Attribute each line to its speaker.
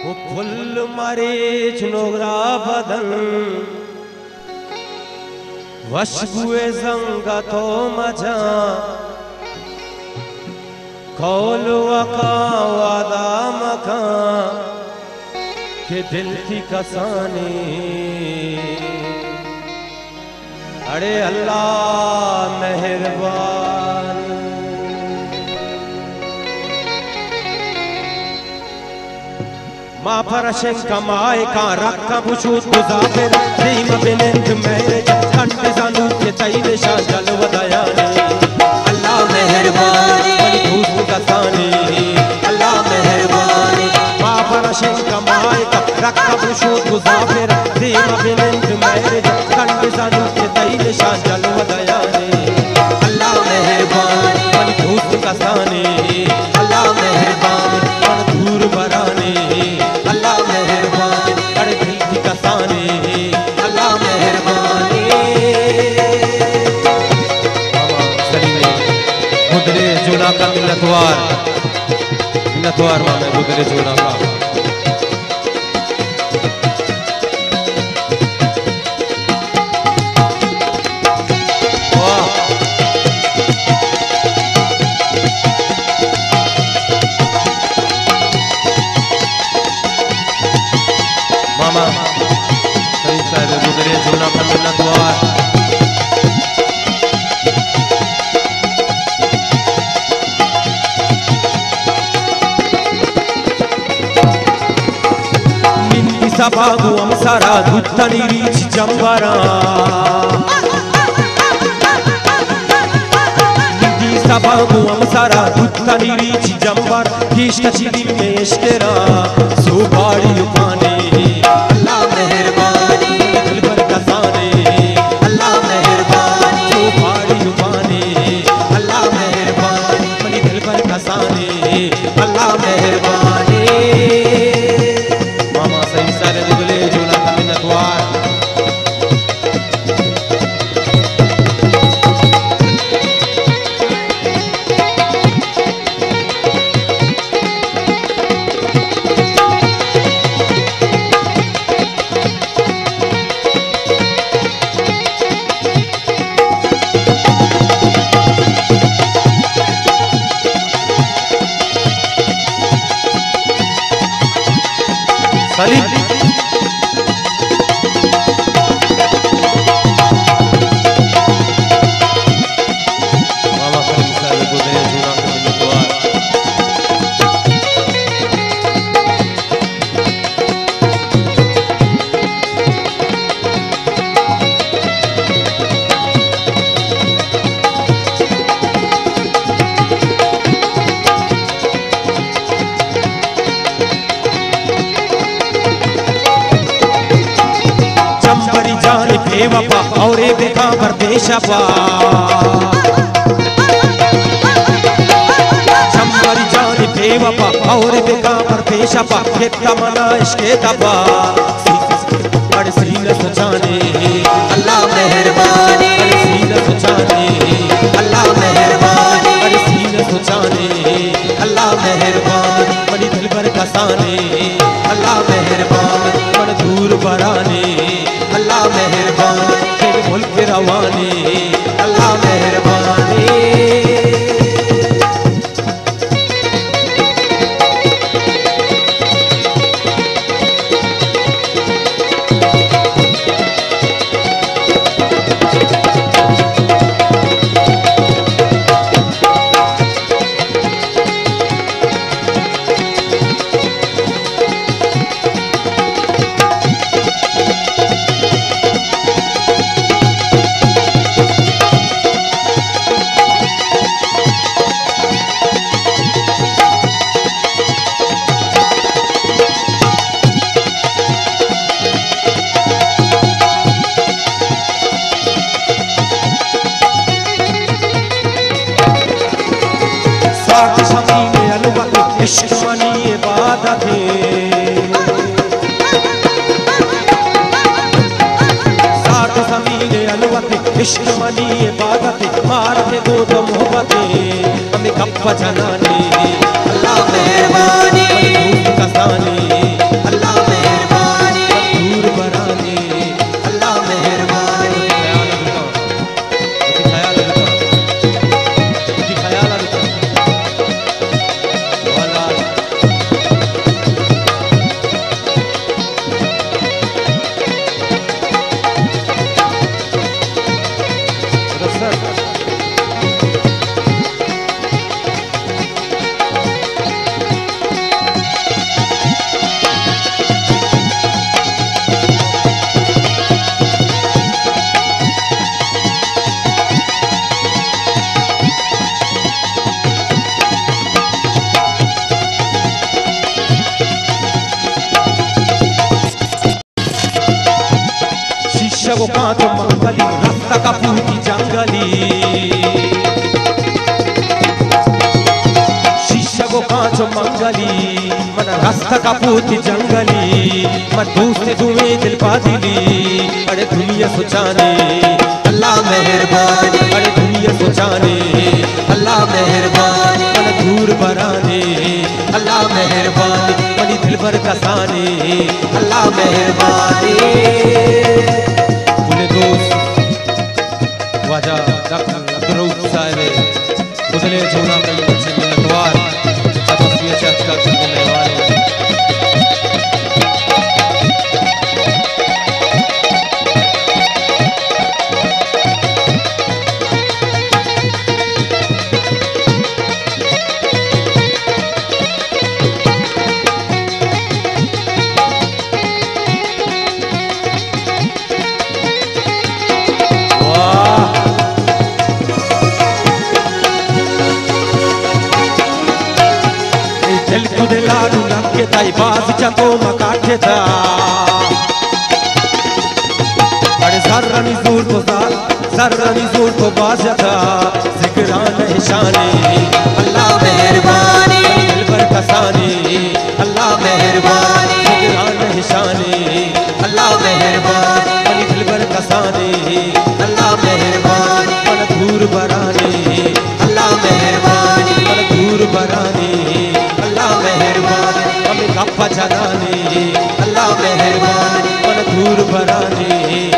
Speaker 1: वो फुल मरीच नोगरा बदन वशबुए जंगा तो मजा कौल वका वादा मका के दिल की कसानी। अरे अल्लाह मेहरबान। ما فرشك معاك ركب وشوط مزافر زي ما بنت مهرج كنت زانوك تايل شاجل ودياني الله مهرباني ملكوت كساني الله مهرباني ما فرشك معاك ركب وشوط مزافر زي ما بنت مهرج كنت زانوك تايل شاجل ودياني الله مهرباني ملكوت كساني الله مهرباني منظور براني अल्लाह मेहरबानी अरे दिल की कसानी अल्लाह मेहरबानी। गुदरे जुना का मिन्नतवार मामे गुदरे जुना का गुजरे जुना का मिन्नतवार निन्नी सबागु अमसारा दुत्तनी रीच जंबरा निन्नी सबागु अमसारा दुत्तनी रीच जंबर किश्त चिली में इश्केरा सुबाड़ी उपाने अल्लाह मेहरबानी अल्लाह मेहरबानी सुबाड़ी उपाने अल्लाह मेहरबानी मनी दिल पर कसाने अल्लाह मेहरबानी। मामा सही सारे दुगले जुना का मिन्नतवार सलीम मामा सलीम साहब गुदरे जुना का मिन्नतवार बेवफा और बेखबर बेशफा चंबरी जान बेवफा और बेखबर बेशफा के तमन्ना इश्क़ दबा बड़ सीने सजाने अल्लाह मेहरबानी बड़ सीने सजाने अल्लाह मेहरबानी बड़ सीने सजाने अल्लाह मेहरबानी बड़ी दिल पर कसाने अल्लाह मेहरबानी बड़ दूर बराने अल्लाह मेहरबानी तेरे मुल्क रवानी अल्लाह मेहरबानी। इश्क मनी इबादत साथ ज़मीन अलवत इश्क मनी इबादत मारते दो तो मोहब्बतें हमें कब जनाने अल्लाह मेहरबानी कसानी गो कांचो मंगली रास्ता का पूती जंगली शीशा गो कांचो मंगली मन रास्ता का पूती जंगली मन दूसरे दुए दिल बादिली अरे दुनिया सोचाने
Speaker 2: अल्लाह मेहरबान
Speaker 1: अरे दुनिया सोचाने
Speaker 2: अल्लाह मेहरबान
Speaker 1: मन दूर बराने
Speaker 2: अल्लाह मेहरबान
Speaker 1: मनी दिल भर कसाने
Speaker 2: अल्लाह मेहरबान
Speaker 1: बोले दोस्त वाजा डॉक्टर अब्दुल रऊफ साहब उदले जोना में बच्चे मिलतवार तपस्या चर्चा करने वाले दिल तुदे लाडू लगे ताई बाज चको मकाठे था अरे सरनी जोर को बाज था जिक्रान निशाने
Speaker 2: अल्लाह मेहरबान
Speaker 1: दिल भर कसाने
Speaker 2: अल्लाह मेहरबान
Speaker 1: जिक्रान निशाने
Speaker 2: अल्लाह मेहरबान
Speaker 1: मनी दिल भर कसाने
Speaker 2: अल्लाह मेहरबान
Speaker 1: मन दूर बराने
Speaker 2: अल्लाह मेहरबान
Speaker 1: मन दूर बराने
Speaker 2: अल्लाह मेहरबान
Speaker 1: हमें गप्पा जगाने
Speaker 2: अल्लाह मेहरबान
Speaker 1: मन दूर बराने